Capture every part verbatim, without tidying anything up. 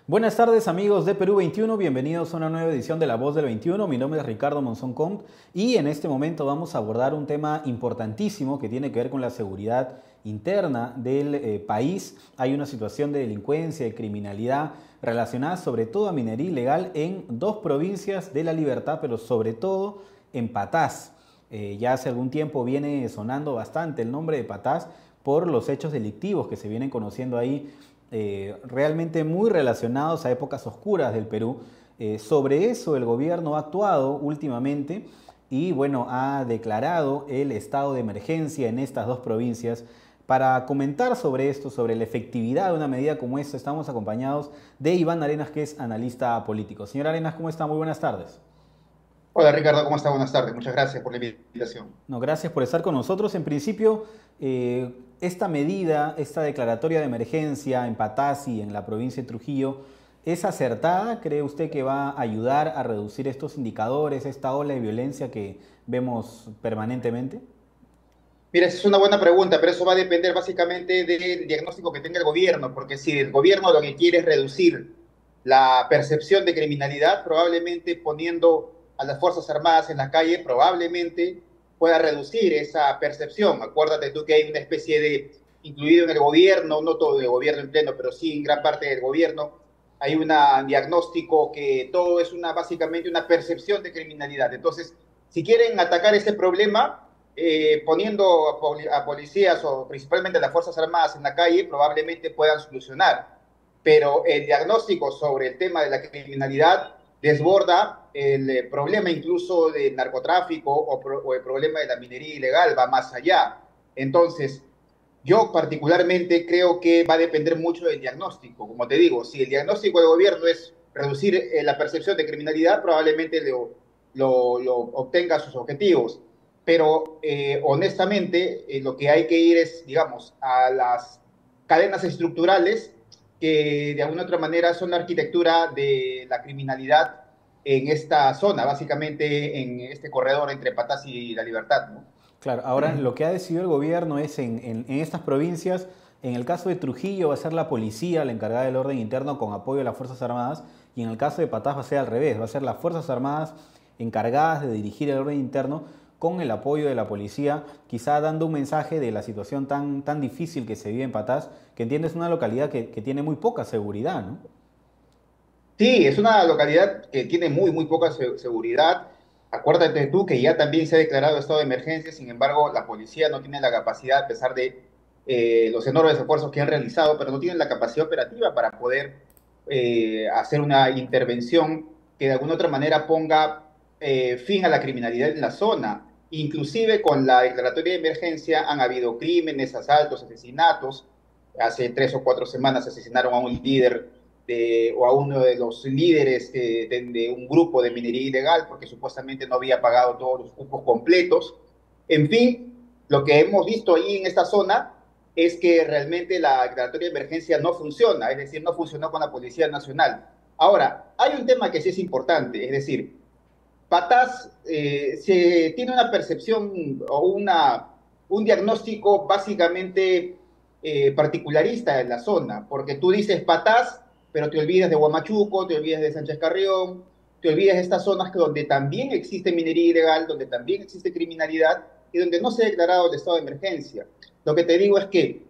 Buenas tardes amigos de Perú veintiuno, bienvenidos a una nueva edición de La Voz del veintiuno. Mi nombre es Ricardo Monzón Comp y en este momento vamos a abordar un tema importantísimo que tiene que ver con la seguridad interna del eh, país. Hay una situación de delincuencia y criminalidad relacionada sobre todo a minería ilegal en dos provincias de La Libertad, pero sobre todo en Patás. Eh, ya hace algún tiempo viene sonando bastante el nombre de Patás por los hechos delictivos que se vienen conociendo ahí, eh, realmente muy relacionados a épocas oscuras del Perú. Eh, sobre eso el gobierno ha actuado últimamente y bueno, ha declarado el estado de emergencia en estas dos provincias. Para comentar sobre esto, sobre la efectividad de una medida como esta, estamos acompañados de Iván Arenas, que es analista político. Señor Arenas, ¿cómo está? Muy buenas tardes. Hola Ricardo, ¿cómo está? Buenas tardes. Muchas gracias por la invitación. No, gracias por estar con nosotros. En principio, eh, esta medida, esta declaratoria de emergencia en Patás y en la provincia de Trujillo, ¿es acertada? ¿Cree usted que va a ayudar a reducir estos indicadores, esta ola de violencia que vemos permanentemente? Mira, esa es una buena pregunta, pero eso va a depender básicamente del diagnóstico que tenga el gobierno, porque si el gobierno lo que quiere es reducir la percepción de criminalidad, probablemente poniendo a las Fuerzas Armadas en la calle, probablemente pueda reducir esa percepción. Acuérdate tú que hay una especie de, incluido en el gobierno, no todo el gobierno en pleno, pero sí en gran parte del gobierno, hay un diagnóstico que todo es una, básicamente una percepción de criminalidad. Entonces, si quieren atacar ese problema, eh, poniendo a, poli a, policías o principalmente a las Fuerzas Armadas en la calle, probablemente puedan solucionar. Pero el diagnóstico sobre el tema de la criminalidad desborda el eh, problema incluso del narcotráfico o, pro o el problema de la minería ilegal, va más allá. Entonces, yo particularmente creo que va a depender mucho del diagnóstico. Como te digo, si el diagnóstico del gobierno es reducir eh, la percepción de criminalidad, probablemente lo, lo, lo obtenga sus objetivos. Pero eh, honestamente, eh, lo que hay que ir es, digamos, a las cadenas estructurales que de alguna otra manera son la arquitectura de la criminalidad en esta zona, básicamente en este corredor entre Patás y La Libertad, ¿no? Claro, ahora lo que ha decidido el gobierno es en, en, en estas provincias, en el caso de Trujillo va a ser la policía la encargada del orden interno con apoyo de las Fuerzas Armadas, y en el caso de Patás va a ser al revés, va a ser las Fuerzas Armadas encargadas de dirigir el orden interno con el apoyo de la policía, quizá dando un mensaje de la situación tan, tan difícil que se vive en Patás, que entiende es una localidad que, que tiene muy poca seguridad, ¿no? Sí, es una localidad que tiene muy, muy poca se seguridad. Acuérdate tú que ya también se ha declarado estado de emergencia, sin embargo, la policía no tiene la capacidad, a pesar de eh, los enormes esfuerzos que han realizado, pero no tienen la capacidad operativa para poder eh, hacer una intervención que de alguna otra manera ponga eh, fin a la criminalidad en la zona. Inclusive con la declaratoria de emergencia han habido crímenes, asaltos, asesinatos. Hace tres o cuatro semanas asesinaron a un líder de, o a uno de los líderes de, de, de, un grupo de minería ilegal porque supuestamente no había pagado todos los cupos completos. En fin, lo que hemos visto ahí en esta zona es que realmente la declaratoria de emergencia no funciona, es decir, no funcionó con la Policía Nacional. Ahora, hay un tema que sí es importante, es decir, Patás eh, se tiene una percepción o una, un diagnóstico básicamente eh, particularista en la zona, porque tú dices Patás, pero te olvidas de Huamachuco, te olvidas de Sánchez Carrión, te olvidas de estas zonas que donde también existe minería ilegal, donde también existe criminalidad y donde no se ha declarado el estado de emergencia. Lo que te digo es que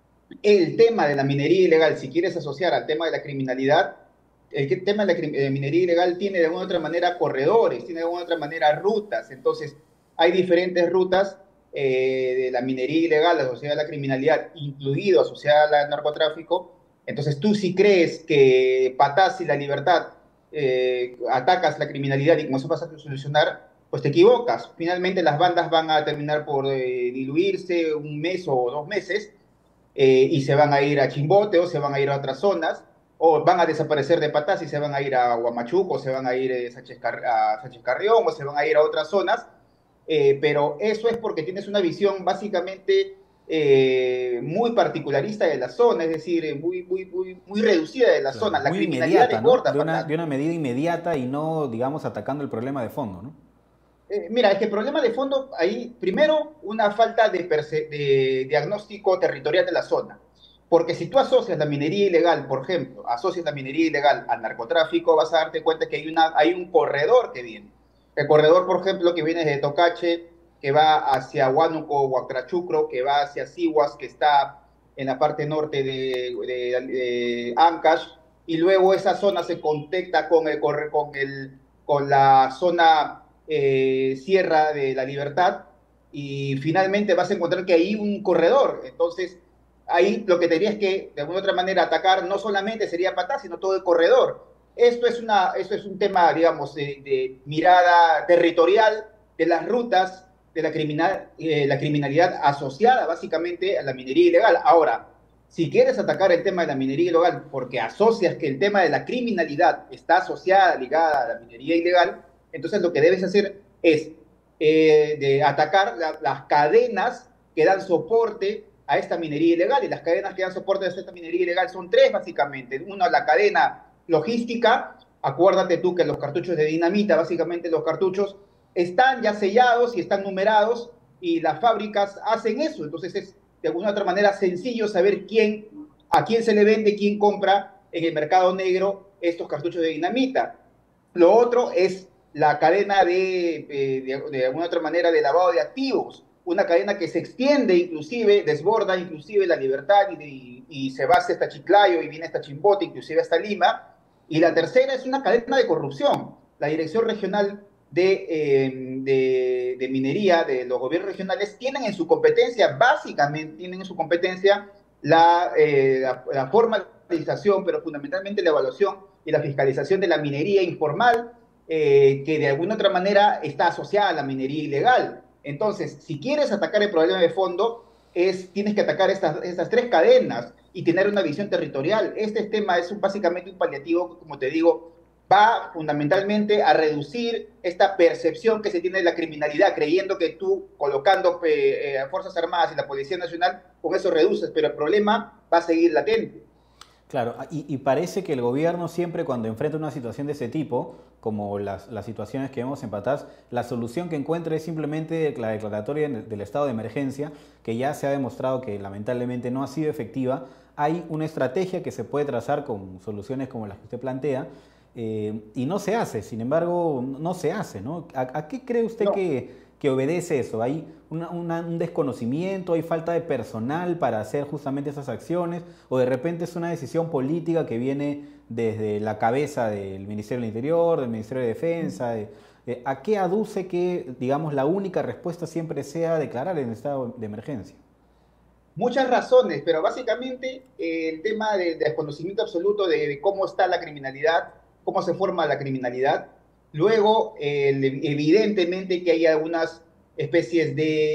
el tema de la minería ilegal, si quieres asociar al tema de la criminalidad, el tema de la eh, minería ilegal tiene de alguna otra manera corredores, tiene de alguna otra manera rutas. Entonces, hay diferentes rutas eh, de la minería ilegal asociada a la criminalidad, incluido asociada al narcotráfico. Entonces, tú si crees que Patás y La Libertad eh, atacas la criminalidad y con eso vas a solucionar, pues te equivocas. Finalmente, las bandas van a terminar por eh, diluirse un mes o dos meses eh, y se van a ir a Chimbote o se van a ir a otras zonas, o van a desaparecer de Patás y se van a ir a Huamachuco, o se van a ir a Sánchez, Car a Sánchez Carrión, o se van a ir a otras zonas, eh, pero eso es porque tienes una visión básicamente eh, muy particularista de la zona, es decir, muy, muy, muy, muy reducida de la Claro, zona. La muy criminalidad inmediata, ¿no? desborda De una, Patás. de una medida inmediata y no, digamos, atacando el problema de fondo, ¿no? Eh, mira, es que el problema de fondo ahí, primero, una falta de, de diagnóstico territorial de la zona. Porque si tú asocias la minería ilegal, por ejemplo, asocias la minería ilegal al narcotráfico, vas a darte cuenta que hay, una, hay un corredor que viene. El corredor, por ejemplo, que viene desde Tocache, que va hacia Huánuco, Huacrachucro, que va hacia Sihuas, que está en la parte norte de, de, de Ancash, y luego esa zona se conecta con, el, con, el, con la zona eh, Sierra de la Libertad, y finalmente vas a encontrar que hay un corredor. Entonces, ahí lo que tendrías que, de alguna otra manera, atacar no solamente sería Patá, sino todo el corredor. Esto es, una, esto es un tema, digamos, de, de mirada territorial de las rutas de la, criminal, eh, la criminalidad asociada básicamente a la minería ilegal. Ahora, si quieres atacar el tema de la minería ilegal porque asocias que el tema de la criminalidad está asociada, ligada a la minería ilegal, entonces lo que debes hacer es eh, de atacar la, las cadenas que dan soporte a esta minería ilegal, y las cadenas que dan soporte a esta minería ilegal son tres básicamente. Una, la cadena logística. Acuérdate tú que los cartuchos de dinamita, básicamente los cartuchos están ya sellados y están numerados, y las fábricas hacen eso. Entonces es de alguna otra manera sencillo saber quién, a quién se le vende, quién compra en el mercado negro estos cartuchos de dinamita. Lo otro es la cadena de, de, de alguna otra manera de lavado de activos, una cadena que se extiende inclusive, desborda inclusive la Libertad, y, y, y se va hasta Chiclayo y viene hasta Chimbote, inclusive hasta Lima. Y la tercera es una cadena de corrupción. La Dirección Regional de, eh, de, de Minería de los gobiernos regionales tienen en su competencia, básicamente tienen en su competencia la, eh, la, la formalización, pero fundamentalmente la evaluación y la fiscalización de la minería informal, eh, que de alguna otra manera está asociada a la minería ilegal. Entonces, si quieres atacar el problema de fondo, es, tienes que atacar estas, estas tres cadenas y tener una visión territorial. Este tema es un, básicamente un paliativo que, como te digo, va fundamentalmente a reducir esta percepción que se tiene de la criminalidad, creyendo que tú, colocando eh, eh, Fuerzas Armadas y la Policía Nacional, con eso reduces, pero el problema va a seguir latente. Claro, y, y parece que el gobierno siempre, cuando enfrenta una situación de ese tipo, como las, las situaciones que vemos en Patás, la solución que encuentra es simplemente la declaratoria del estado de emergencia, que ya se ha demostrado que lamentablemente no ha sido efectiva. Hay una estrategia que se puede trazar con soluciones como las que usted plantea, eh, y no se hace, sin embargo, no se hace, ¿no? ¿A, a qué cree usted No. que, que obedece eso? ¿Hay una, una, un desconocimiento, hay falta de personal para hacer justamente esas acciones, o de repente es una decisión política que viene desde la cabeza del Ministerio del Interior, del Ministerio de Defensa? De, de, ¿A qué aduce que, digamos, la única respuesta siempre sea declarar el estado de emergencia? Muchas razones, pero básicamente eh, el tema de, de desconocimiento absoluto de, de, cómo está la criminalidad, cómo se forma la criminalidad. Luego, eh, evidentemente que hay algunas especies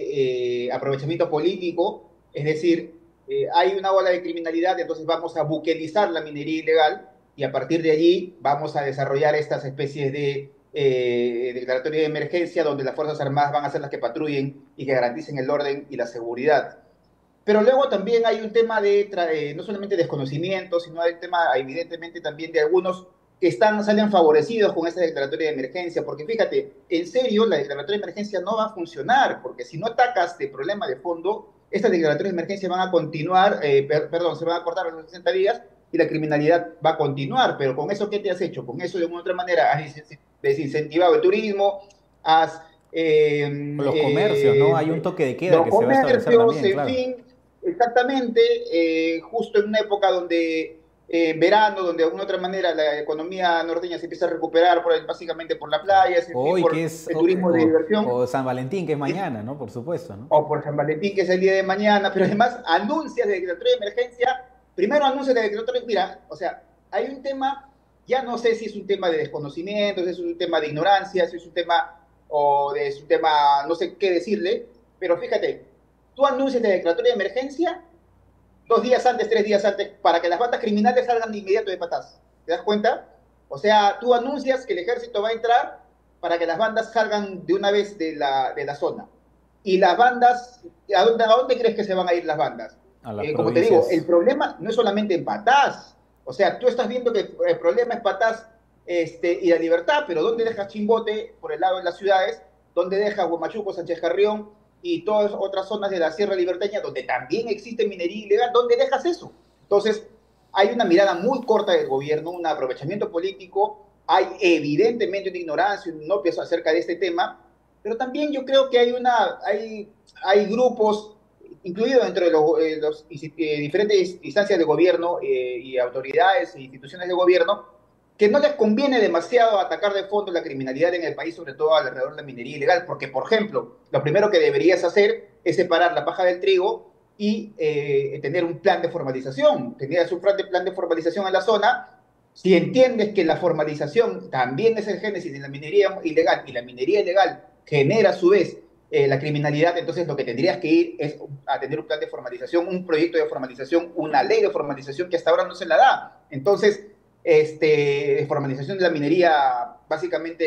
de eh, aprovechamiento político, es decir, eh, hay una ola de criminalidad, entonces vamos a buquelizar la minería ilegal, y a partir de allí vamos a desarrollar estas especies de eh, declaratoria de emergencia, donde las Fuerzas Armadas van a ser las que patrullen y que garanticen el orden y la seguridad. Pero luego también hay un tema de, eh, no solamente desconocimiento, sino hay un tema, evidentemente, también de algunos que están, salen favorecidos con esta declaratoria de emergencia, porque fíjate, en serio, la declaratoria de emergencia no va a funcionar, porque si no atacas el problema de fondo, estas declaratorias de emergencia van a continuar, eh, per, perdón, se van a cortar los sesenta días, y la criminalidad va a continuar. Pero con eso, ¿qué te has hecho? Con eso, de alguna otra manera, has desincentivado el turismo, has... Eh, Los comercios, ¿no? Hay un eh, toque de queda los que se va a establecer comercios, también, en claro. fin, exactamente, eh, justo en una época donde, eh, en verano, donde de alguna otra manera la economía norteña se empieza a recuperar por, básicamente por la playa, en fin, Hoy que por es, el o, turismo de o, diversión, o San Valentín, que es mañana, ¿no? Por supuesto, ¿no? o por San Valentín, que es el día de mañana, pero además anuncias de declaratoria de emergencia, primero anuncias de declaratoria, mira, o sea, hay un tema, ya no sé si es un tema de desconocimiento, si es un tema de ignorancia, si es un tema, o de, es un tema, no sé qué decirle, pero fíjate, tú anuncias de declaratoria de emergencia dos días antes, tres días antes, para que las bandas criminales salgan de inmediato de Patás. ¿Te das cuenta? O sea, tú anuncias que el ejército va a entrar para que las bandas salgan de una vez de la, de la zona. Y las bandas, ¿a dónde, ¿a dónde crees que se van a ir las bandas? A las Eh, como te digo, el provincias. problema no es solamente en Patás. O sea, tú estás viendo que el problema es Patás este, y la Libertad, pero ¿dónde dejas Chimbote por el lado de las ciudades? ¿Dónde dejas Huamachuco, Sánchez Carrión y todas otras zonas de la Sierra Liberteña donde también existe minería ilegal? ¿Dónde dejas eso? Entonces, hay una mirada muy corta del gobierno, un aprovechamiento político, hay evidentemente una ignorancia, un opio acerca de este tema, pero también yo creo que hay, una, hay, hay grupos, incluidos dentro de los, eh, los eh, diferentes instancias de gobierno eh, y autoridades e instituciones de gobierno, que no les conviene demasiado atacar de fondo la criminalidad en el país, sobre todo alrededor de la minería ilegal, porque, por ejemplo, lo primero que deberías hacer es separar la paja del trigo y eh, tener un plan de formalización. Tenías un plan de, plan de formalización en la zona. Si entiendes que la formalización también es el génesis de la minería ilegal y la minería ilegal genera a su vez eh, la criminalidad, entonces lo que tendrías que ir es a tener un plan de formalización, un proyecto de formalización, una ley de formalización que hasta ahora no se la da. Entonces, este, formalización de la minería básicamente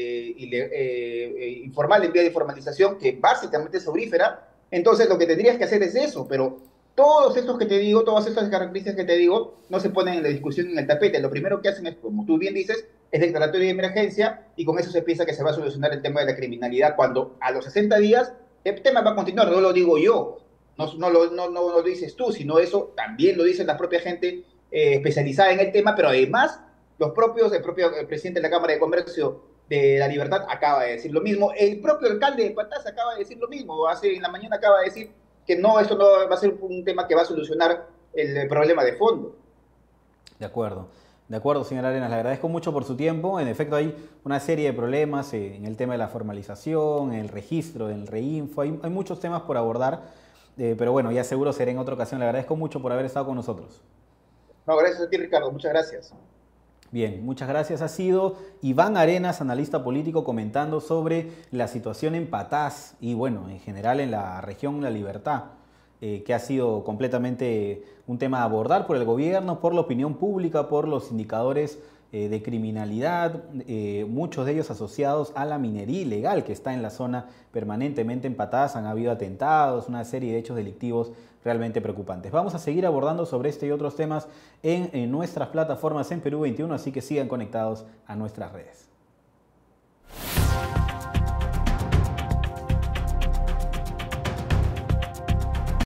eh, eh, informal en vía de formalización, que básicamente es aurífera. Entonces lo que tendrías que hacer es eso, pero todos estos que te digo, todas estas características que te digo, no se ponen en la discusión en el tapete. Lo primero que hacen es, como tú bien dices, es declaratorio de emergencia y con eso se piensa que se va a solucionar el tema de la criminalidad, cuando a los sesenta días el tema va a continuar, no lo digo yo, no, no, lo, no, no lo dices tú, sino eso también lo dice la propia gente eh, especializada en el tema, pero además los propios, el propio el presidente de la Cámara de Comercio de La Libertad acaba de decir lo mismo, el propio alcalde de Patas acaba de decir lo mismo, hace en la mañana acaba de decir que no, esto no va a ser un tema que va a solucionar el problema de fondo. De acuerdo, de acuerdo, señor Arenas, le agradezco mucho por su tiempo. En efecto, hay una serie de problemas eh, en el tema de la formalización, el registro, el reinfo, hay, hay muchos temas por abordar, eh, pero bueno, ya seguro será en otra ocasión. Le agradezco mucho por haber estado con nosotros. No, gracias a ti, Ricardo, muchas gracias. Bien, muchas gracias. Ha sido Iván Arenas, analista político, comentando sobre la situación en Patás y, bueno, en general en la región La Libertad, eh, que ha sido completamente un tema a abordar por el gobierno, por la opinión pública, por los indicadores eh, de criminalidad, eh, muchos de ellos asociados a la minería ilegal que está en la zona permanentemente en Patás. Han habido atentados, una serie de hechos delictivos realmente preocupantes. Vamos a seguir abordando sobre este y otros temas en, en nuestras plataformas en Perú veintiuno, así que sigan conectados a nuestras redes.